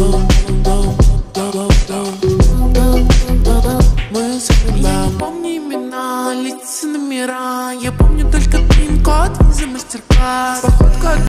Мы я не помню имена, лица, номера. Я помню только пин-код за мастер-класс. Походка